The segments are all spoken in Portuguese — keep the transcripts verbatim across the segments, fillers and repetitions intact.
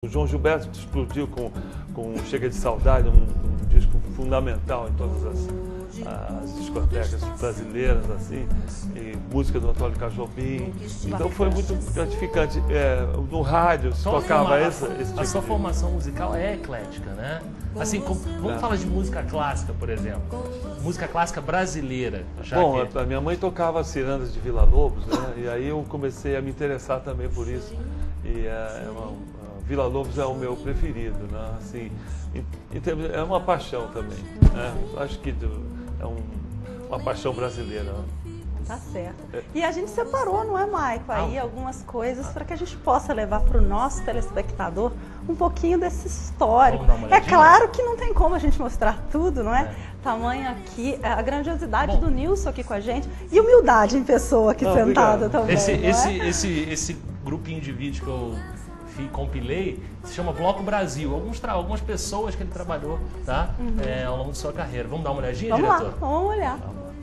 O João Gilberto explodiu com, com Chega de Saudade, um, um disco fundamental em todas as, as discotecas brasileiras, assim, e música do Antônio Cajobim. Então foi muito gratificante. É, no rádio se tocava esse, esse tipo A sua de... formação musical é eclética, né? Assim, como, vamos é. falar de música clássica, por exemplo. Música clássica brasileira. Já Bom, que... a minha mãe tocava cirandas de Vila Lobos, né? E aí eu comecei a me interessar também por isso. E é, é uma, Vila Lobos é o meu preferido, né? Assim, em, em termos, é uma paixão também, né? Acho que do, é um, uma paixão brasileira. Né? Tá certo. E a gente separou, não é, Maico, aí algumas coisas para que a gente possa levar para o nosso telespectador um pouquinho desse histórico. É claro que não tem como a gente mostrar tudo, não é? é. Tamanho aqui, a grandiosidade Bom, do Nilson aqui com a gente e humildade em pessoa aqui não, sentada obrigado. também. Esse, não é? esse, esse, esse grupinho de vídeo que eu compilei se chama Bloco Brasil. Alguns algumas pessoas que ele trabalhou, tá? Uhum. É, ao longo de sua carreira. Vamos dar uma olhadinha, vamos diretor? Lá, vamos olhar.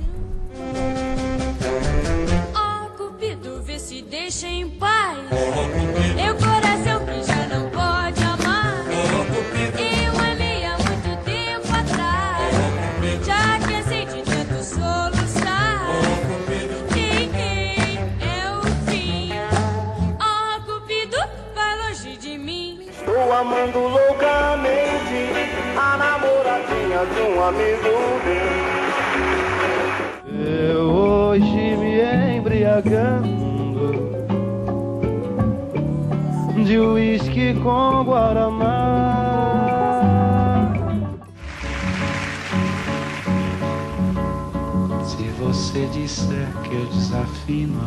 Ó, Cupido, vê se deixa em paz. Eu coração que já não pode amar. Eu amei há muito tempo atrás. Já cansei de tanto soluçar. Quem é o fim? Ó, Cupido, vai longe de mim. Estou amando loucamente a namoradinha de um amigo meu. Eu hoje me embriagando de uísque com guaramá. Se você disser que eu desafino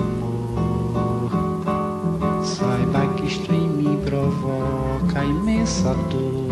amor, saiba que isto em mim provoca imensa dor.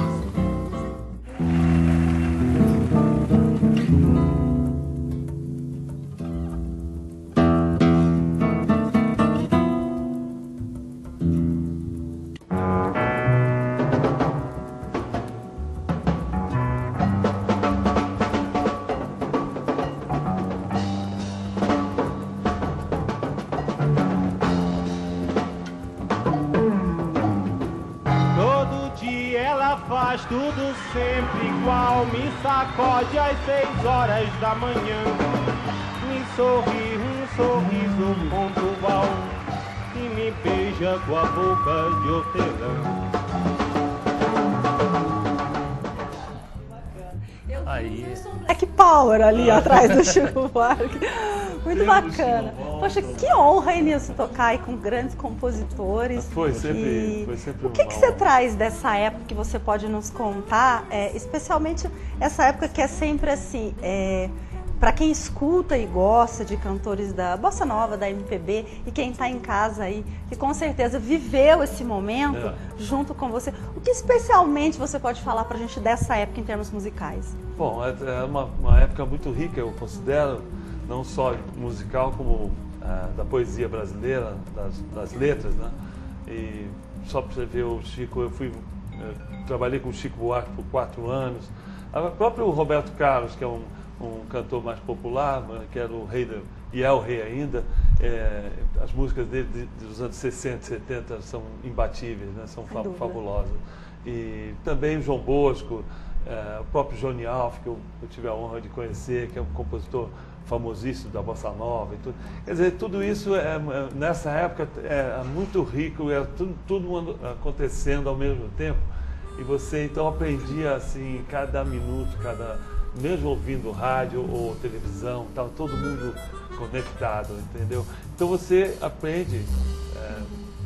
Faz tudo sempre igual, me sacode às seis horas da manhã, me sorri um sorriso pontual e me beija com a boca de hortelã. Aí. É que power ali atrás do Chico Buarque. Muito bacana. Poxa, que honra, hein, Nilson, tocar aí com grandes compositores. Foi sempre, e... foi sempre O que, uma que você honra. traz dessa época que você pode nos contar? É, especialmente essa época que é sempre assim, é, para quem escuta e gosta de cantores da Bossa Nova, da M P B, e quem está em casa aí, que com certeza viveu esse momento é. junto com você. O que especialmente você pode falar para a gente dessa época em termos musicais? Bom, é uma, uma época muito rica, eu considero, não só musical, como é, da poesia brasileira, das, das letras, né? E só para você ver o Chico, eu fui, eu trabalhei com o Chico Buarque por quatro anos. O próprio Roberto Carlos, que é um, um cantor mais popular, que era o rei, da, e é o rei ainda, é, as músicas dele de, dos anos sessenta, setenta são imbatíveis, né? São fa fabulosas. E também o João Bosco, é, o próprio Johnny Alf, que eu, eu tive a honra de conhecer, que é um compositor famosíssimo da Bossa Nova e tudo. Quer dizer, tudo isso é, nessa época é muito rico, é tudo, tudo acontecendo ao mesmo tempo. E você então aprendia assim, cada minuto, cada, mesmo ouvindo rádio ou televisão, estava todo mundo conectado, entendeu? Então você aprende, é,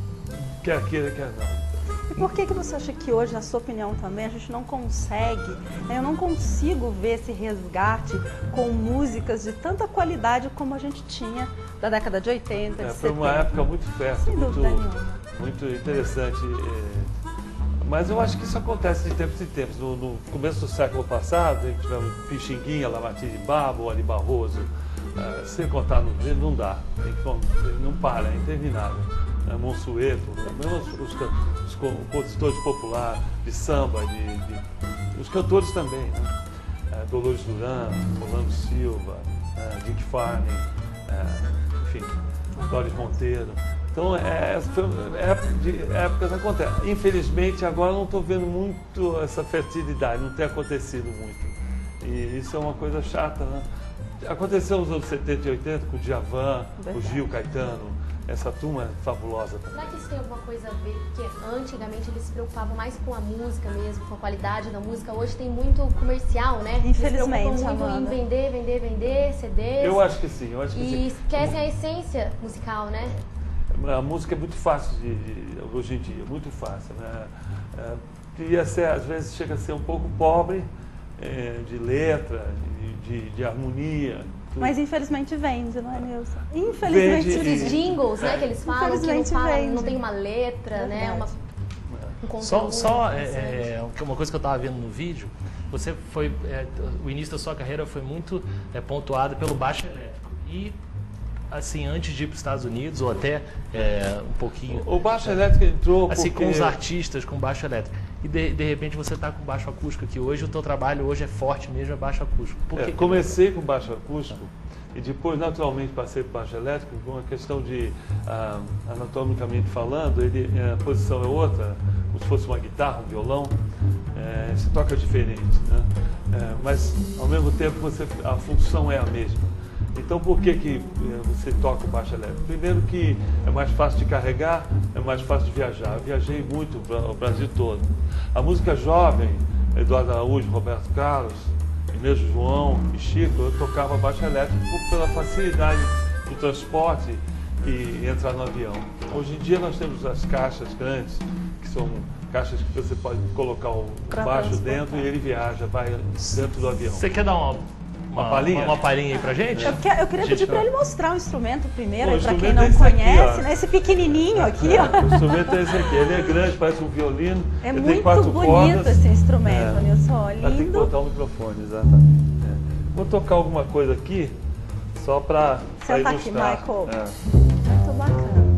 quer queira, quer não. E por que que você acha que hoje, na sua opinião também, a gente não consegue, né, eu não consigo ver esse resgate com músicas de tanta qualidade como a gente tinha da década de oitenta, de é, Foi setenta. uma época muito fértil, muito, nenhuma. muito interessante. É, mas eu acho que isso acontece de tempos em tempos. No, no começo do século passado, a gente tivemos Pixinguinha, Lamartine de Babo, Ali Barroso, é, sem contar no dia, não dá, tem que, não para, é interminável. É, Monsueto, mesmo os, os, os compositores populares de samba, de, de, os cantores também, né? É, Dolores Duran, Orlando Silva, é, Dick Farney, é, enfim, Doris Monteiro. Então, é, é, de épocas acontecem. Infelizmente, agora não estou vendo muito essa fertilidade, não tem acontecido muito. E isso é uma coisa chata, né? Aconteceu nos anos setenta e oitenta com o Djavan, o Gil, Caetano, essa turma é fabulosa também. Será que isso tem alguma coisa a ver? Porque antigamente eles se preocupavam mais com a música mesmo, com a qualidade da música. Hoje tem muito comercial, né? Infelizmente, eles se preocupam muito Amanda. em vender, vender, vender, C Ds. Eu acho que sim, eu acho que E sim. esquecem a essência musical, né? A música é muito fácil de, de, hoje em dia, muito fácil, né? É, queria ser, às vezes chega a ser um pouco pobre é, de letra, de, de, de harmonia. Tudo. Mas infelizmente vende, não é, Nilson? Infelizmente Vende Esses jingles, né, que eles falam, que não, Infelizmente fala, vende. não tem uma letra, né? Uma, um conteúdo Só, só é, interessante. é, uma coisa que eu estava vendo no vídeo, você foi, é, o início da sua carreira foi muito é, pontuado pelo baixo elétrico. E, assim, antes de ir para os Estados Unidos, ou até é, um pouquinho... O baixo elétrico entrou Assim, porque... com os artistas com baixo elétrico. E, de, de repente, você está com baixo acústico aqui. Hoje, o teu trabalho hoje é forte mesmo, é baixo acústico. Por É, que comecei com baixo acústico e depois, naturalmente, passei para baixo elétrico. Com uma questão de, ah, anatomicamente falando, ele, a posição é outra, como se fosse uma guitarra, um violão, é, se toca diferente, né? É, mas, ao mesmo tempo, você, a função é a mesma. Então, por que, que você toca o baixo elétrico? Primeiro que é mais fácil de carregar, é mais fácil de viajar. Eu viajei muito para o Brasil todo. A música jovem, Eduardo Araújo, Roberto Carlos, e mesmo João e Chico, eu tocava baixo elétrico pela facilidade do transporte e entrar no avião. Hoje em dia nós temos as caixas grandes, que são caixas que você pode colocar o Pra baixo transportar. dentro e ele viaja, vai dentro do avião. Você quer dar uma, uma, palhinha? uma, uma palhinha aí pra gente? Eu, que- eu queria Gente, pedir para ele mostrar o instrumento primeiro, Pô, o para quem instrumento não é esse aqui, conhece, ó. né? Esse pequenininho aqui, ó. O instrumento é esse aqui, ele é grande, parece um violino. É ele muito tem quatro bonito cordas. esse instrumento, É. Nilson. Ó, Ah, tem que lindo. botar o microfone, exatamente. É. Vou tocar alguma coisa aqui, só para Senta aqui, ilustrar. Michael. É. Muito bacana.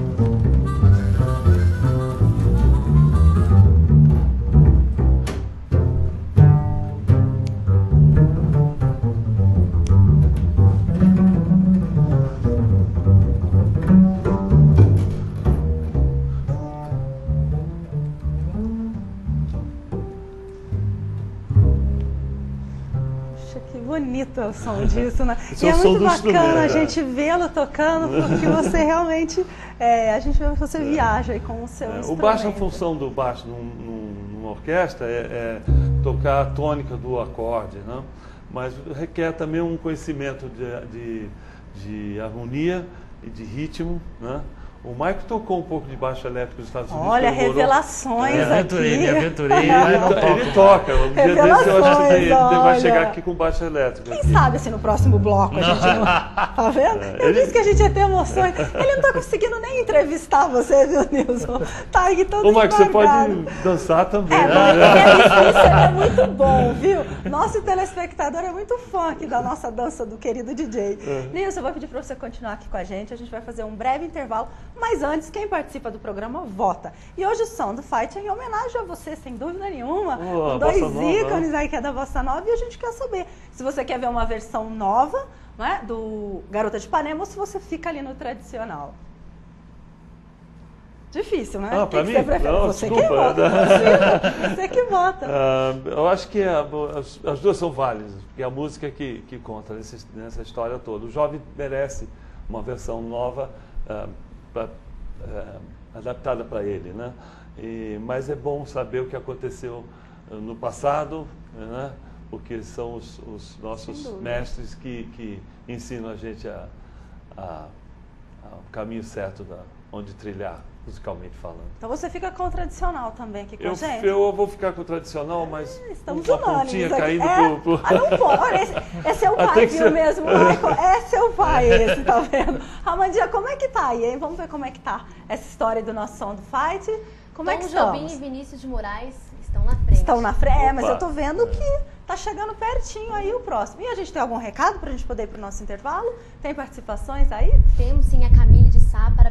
Puxa, que bonito é o som disso, né? Esse E é é o som muito do bacana a instrumento, é. gente vê-lo tocando, porque você realmente, é, a gente vê que você viaja aí com o seu É, o instrumento. baixo, a função do baixo num, num, numa orquestra é, é tocar a tônica do acorde, né? Mas requer também um conhecimento de, de, de harmonia e de ritmo, né? O Michael tocou um pouco de baixo elétrico nos Estados Unidos. Olha, quando morou. revelações Me aqui. aventurei, me aventurei, Ele, mas não to- toco. ele toca. Um dia desse eu acho que Revelações, ele, ele vai olha. chegar aqui com baixo elétrico. Quem aqui. sabe se no próximo bloco a gente não... Tá vendo? Eu ele- disse que a gente ia ter emoções. Ele não tá conseguindo nem entrevistar você, viu, Nilson? Tá aí todo Ô, Michael, você embargado. pode dançar também. É, né? mas isso é muito bom, viu? Nosso telespectador é muito fã aqui da nossa dança do querido D J. É. Nilson, eu vou pedir para você continuar aqui com a gente. A gente vai fazer um breve intervalo. Mas antes, quem participa do programa vota. E hoje o Som do Fight é em homenagem a você, sem dúvida nenhuma. Oh, com dois Bossa Nova. ícones aí que é da Bossa Nova. E a gente quer saber se você quer ver uma versão nova, não é, do Garota de Ipanema, ou se você fica ali no tradicional. Difícil, né? Ah, O que pra que mim? você prefere? Não, você que desculpa. vota, você, você que vota. Ah, eu acho que a- as, as duas são válidas, porque é a música que, que conta nesse, nessa história toda. O jovem merece uma versão nova, ah, pra, ah, adaptada para ele, né? E, mas é bom saber o que aconteceu ah, no passado, né? Porque são os, os nossos Sem dúvida. mestres que, que ensinam a gente a, a, a- o caminho certo da onde trilhar, musicalmente falando. Então você fica com o tradicional também aqui com Eu, a gente? eu vou ficar com o tradicional, mas Estamos uma unânimes pontinha aqui. caindo É? pro, pro... Ah, não pode. Olha, esse, esse é o Ah, pai, tem que viu ser- mesmo, Michael? É seu pai esse, tá vendo? Ramandinha, como é que tá aí, hein? Vamos ver como é que tá essa história do nosso Som do Fight. Como é que Tom Jobim e estamos? Vinícius de Moraes estão na frente. Estão na frente, é, mas Opa. eu tô vendo que tá chegando pertinho aí o próximo. E a gente tem algum recado pra gente poder ir pro nosso intervalo? Tem participações aí? Temos sim a Camille de Sá, parabeniza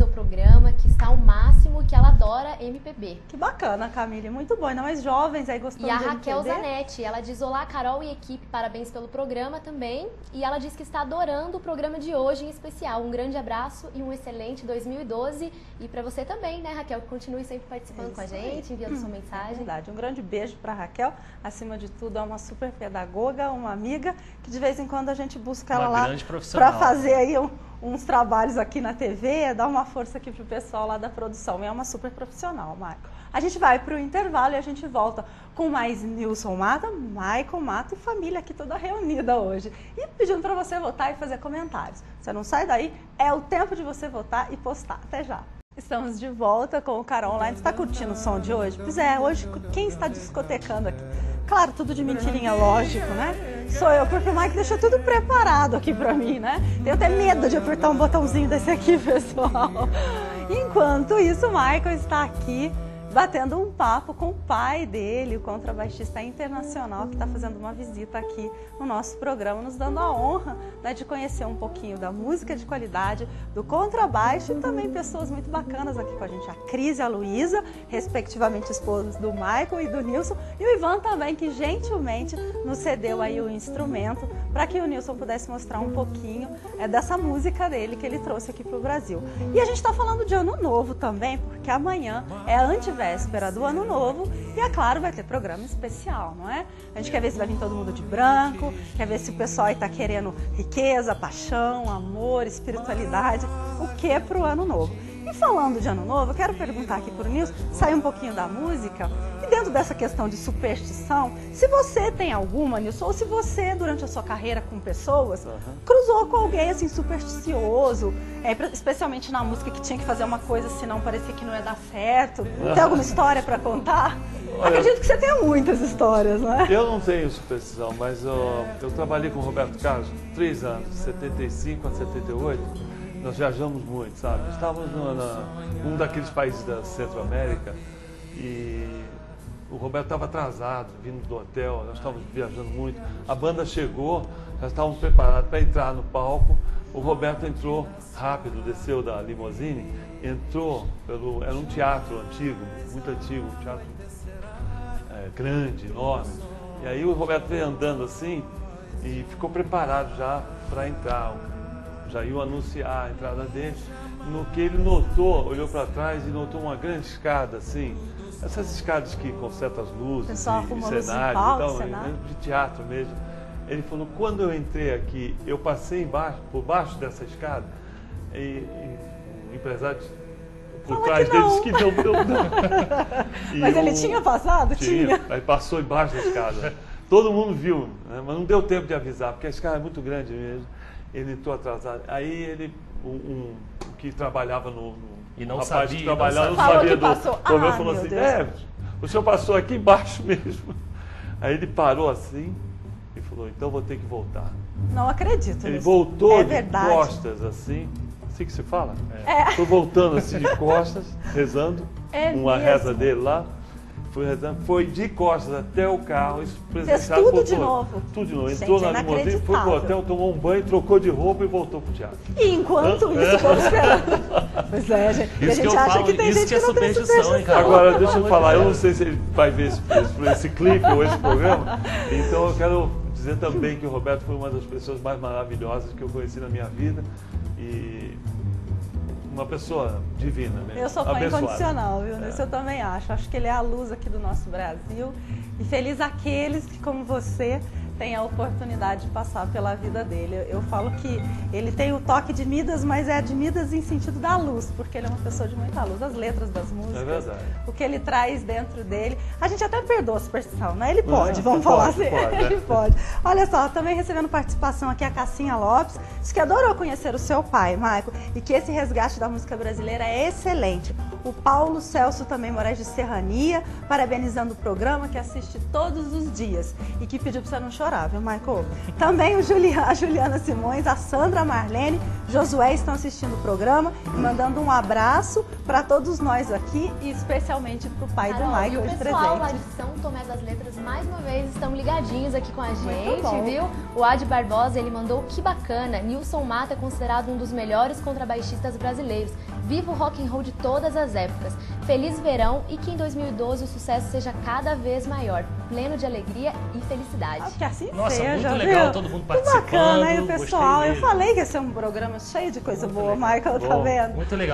o programa, que está ao máximo, que ela adora M P B. Que bacana, Camille, muito bom, ainda mais jovens aí gostando E a de Raquel M P B. Zanetti, ela diz: olá, Carol e equipe, parabéns pelo programa também. E ela diz que está adorando o programa de hoje em especial. Um grande abraço e um excelente dois mil e doze. E para você também, né, Raquel, que continue sempre participando Isso com a gente, enviando sua mensagem. É verdade, um grande beijo para Raquel, acima de tudo é uma super pedagoga, uma amiga, que de vez em quando a gente busca ela Uma lá grande profissional. para fazer aí um, uns trabalhos aqui na T V, dar uma força aqui pro pessoal lá da produção. E é uma super profissional, Michael. A gente vai pro intervalo e a gente volta com mais Nilson Mata, Michael Mata e família aqui toda reunida hoje. E pedindo para você votar e fazer comentários. Você não sai daí, é o tempo de você votar e postar. Até já. Estamos de volta com o Carol Online. Você está curtindo o som de hoje? Pois é, hoje quem está discotecando aqui? Claro, tudo de mentirinha, lógico, né? Sou eu, porque o Mike deixou tudo preparado aqui pra mim, né? Tenho até medo de apertar um botãozinho desse aqui, pessoal. Enquanto isso, o Michael está aqui batendo um papo com o pai dele, o contrabaixista internacional, que está fazendo uma visita aqui no nosso programa, nos dando a honra, né, de conhecer um pouquinho da música de qualidade, do contrabaixo e também pessoas muito bacanas aqui com a gente, a Cris e a Luísa, respectivamente esposas do Michael e do Nilson, e o Ivan também, que gentilmente nos cedeu aí o instrumento para que o Nilson pudesse mostrar um pouquinho é, dessa música dele que ele trouxe aqui para o Brasil. E a gente está falando de Ano Novo também, porque amanhã é a antivéspera do Ano Novo e, é claro, vai ter programa especial, não é? A gente quer ver se vai vir todo mundo de branco, quer ver se o pessoal aí está querendo riqueza, paixão, amor, espiritualidade, o que para o Ano Novo. E falando de Ano Novo, eu quero perguntar aqui para o Nilson, sair um pouquinho da música, e dentro dessa questão de superstição, se você tem alguma, Nilson, ou se você, durante a sua carreira com pessoas, uhum. cruzou com alguém assim supersticioso, é, especialmente na música que tinha que fazer uma coisa, senão parecia que não ia dar certo. Tem alguma história para contar? Olha, acredito que você tenha muitas histórias, não é? Eu não tenho superstição, mas eu, eu trabalhei com o Roberto Carlos três anos, de setenta e cinco a setenta e oito. Nós viajamos muito, sabe? Estávamos em um daqueles países da Centro-América e o Roberto estava atrasado, vindo do hotel, nós estávamos viajando muito. A banda chegou, já estávamos preparados para entrar no palco. O Roberto entrou rápido, desceu da limusine, entrou pelo... Era um teatro antigo, muito antigo, um teatro é, grande, enorme. E aí o Roberto veio andando assim e ficou preparado já para entrar. Já iam anunciar a entrada dele. No que ele notou, olhou para trás e notou uma grande escada, assim, essas escadas que consertam as luzes, e, e cenário, palco, então, cenário. De teatro mesmo. Ele falou, quando eu entrei aqui, eu passei embaixo, por baixo dessa escada, e, e o empresário por Fala trás que dele disse que não, não, não. Mas eu, ele tinha passado? Tinha, tinha. Aí passou embaixo da escada. Todo mundo viu, né? Mas não deu tempo de avisar, porque a escada é muito grande mesmo. Ele entrou atrasado. Aí ele, um, um que trabalhava no, no e não rapaz sabia, que trabalhava, não não sabia. sabia do Passou. problema, Ah, falou meu assim, Deus. é, o senhor passou aqui embaixo mesmo. Aí ele parou assim e falou, então vou ter que voltar. Não acredito Ele nisso. voltou é de verdade. costas assim, assim que se fala? É. Foi voltando assim de costas, rezando, É uma mesmo? reza dele lá. Foi, rezando, foi de costas até o carro, isso Fez presenciado tudo por de todos. novo. Tudo de novo. Gente, Entrou é na limusine, foi pro inacreditável. hotel, tomou um banho, trocou de roupa e voltou pro teatro. E enquanto isso, vamos esperando. Pois é, gente. E a Isso que gente eu acha falo, que tem isso gente que é que não tem superstição, hein, superstição. cara? Agora, deixa eu falar, eu não sei se ele vai ver esse, esse, esse clipe ou esse programa, então eu quero dizer também que o Roberto foi uma das pessoas mais maravilhosas que eu conheci na minha vida e uma pessoa divina mesmo. Eu sou fã abençoada. incondicional, viu? É. Isso eu também acho. Acho que ele é a luz aqui do nosso Brasil. E feliz aqueles que, como você, têm a oportunidade de passar pela vida dele. Eu, eu falo que ele tem o toque de Midas, mas é de Midas em sentido da luz, porque ele é uma pessoa de muita luz. As letras das músicas, É verdade. o que ele traz dentro dele. A gente até perdoa a superstição, né? Ele pode, Não, vamos pode, falar assim. pode, Ele é. pode. Olha só, também recebendo participação aqui a Cassinha Lopes, diz que adorou conhecer o seu pai, Michael, e que esse resgate da música brasileira é excelente. O Paulo Celso também Moraes de Serrania, parabenizando o programa, que assiste todos os dias e que pediu para você não chorar, viu, Michael? Também o Juliana, a Juliana Simões, a Sandra Marlene, Josué estão assistindo o programa e mandando um abraço para todos nós aqui e especialmente para o pai Carol, do Michael e o de pessoal lá presente. de São Tomé das Letras, mais uma vez, estão ligadinhos aqui com a Muito gente, bom. viu? O Adi Barbosa, ele mandou, que bacana, Nilson Mata é considerado um dos melhores contrabaixistas brasileiros. Viva o rock and roll de todas as épocas. Feliz verão e que em dois mil e doze o sucesso seja cada vez maior, pleno de alegria e felicidade. Que assim Nossa, seja, muito legal, viu? todo mundo Que participando. bacana, aí, gostei pessoal. Eu mesmo. falei que ia ser um programa cheio de coisa Muito boa, legal. Michael, tá Bom, vendo? muito legal.